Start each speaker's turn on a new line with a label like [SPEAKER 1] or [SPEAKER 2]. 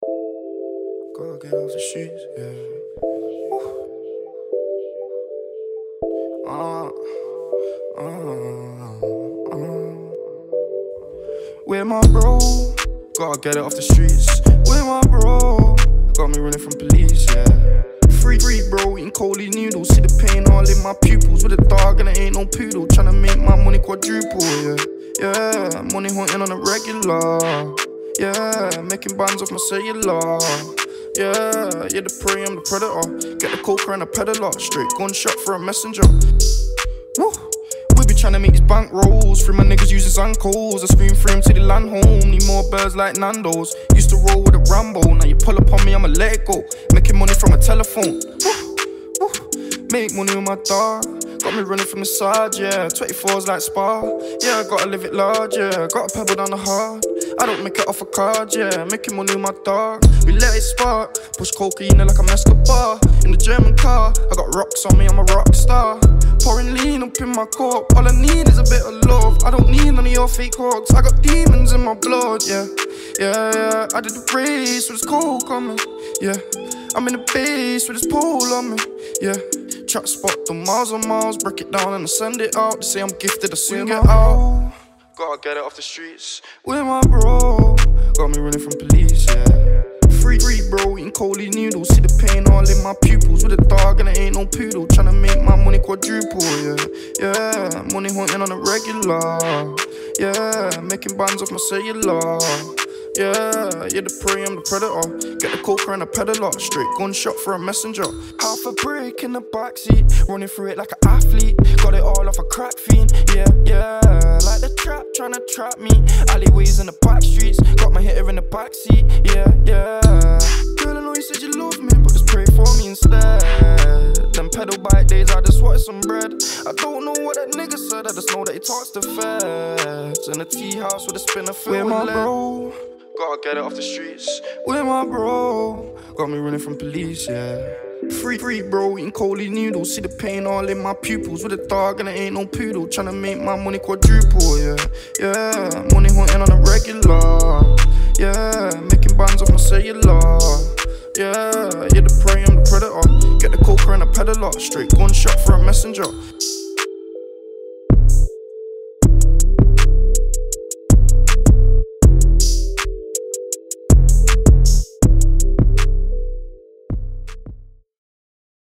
[SPEAKER 1] Gotta get off the streets, yeah. Where my bro? Gotta get it off the streets. Where my bro? Got me running from police, yeah. Free, bro, eating coldly noodles. See the pain all in my pupils. With a dog and it ain't no poodle. Tryna make my money quadruple, yeah. Yeah, money hunting on a regular. Yeah, making bands off my cellular. Yeah, the prey, I'm the predator. Get the coker and a peddler. Straight gunshot for a messenger. Woo. We be tryna make these bank rolls. Free my niggas using Zankos. I spoon frame to the land home. Need more birds like Nando's. Used to roll with a Rambo. Now you pull up on me, I'ma let it go. Making money from a telephone. Woo. Make money with my dog. Got me running from the side, yeah. 24's like Spa. Yeah, I gotta live it large, yeah. Got a pebble down the hard. I don't make it off a card, yeah. Making money with my dog. We let it spark. Push cocaine like a Escobar. In the German car, I got rocks on me, I'm a rock star. Pouring lean up in my cup. All I need is a bit of love. I don't need none of your fake hugs. I got demons in my blood, yeah. Yeah. I did the race with this cold coming, yeah. I'm in the base with this pole on me, yeah. Trap spot the miles on miles. Break it down and I send it out. They say I'm gifted, I soon get out. Gotta get it off the streets. With my bro. Got me running from police, yeah. Free, bro, eating coldly noodles. See the pain all in my pupils. With a dog and it ain't no poodle. Tryna make my money quadruple, yeah. Yeah, money hunting on a regular. Yeah, making bands off my cellular. Yeah, the prey, I'm the predator. Get the coker and a peddler. Straight gunshot for a messenger. Half a brick in the backseat. Running through it like an athlete. Got it all off a crack fiend. Yeah. Like the trap, tryna trap me. Alleyways in the back streets. Got my hitter in the backseat. Yeah. Girl, I know you said you love me, but just pray for me instead. Them pedal bike days, I just wanted some bread. I don't know what that nigga said. I just know that he talks to feds. In a tea house with a spinner filled with lead. Bro? Gotta get it off the streets. With my bro. Got me running from police, yeah. Free, bro, eating coldly noodles. See the pain all in my pupils. With a dog and it ain't no poodle. Tryna make my money quadruple, yeah. Yeah, money hunting on a regular. Yeah, making bands off my cellular. Yeah, the prey, I'm the predator. Get the coker and a peddler. Straight gunshot for a messenger.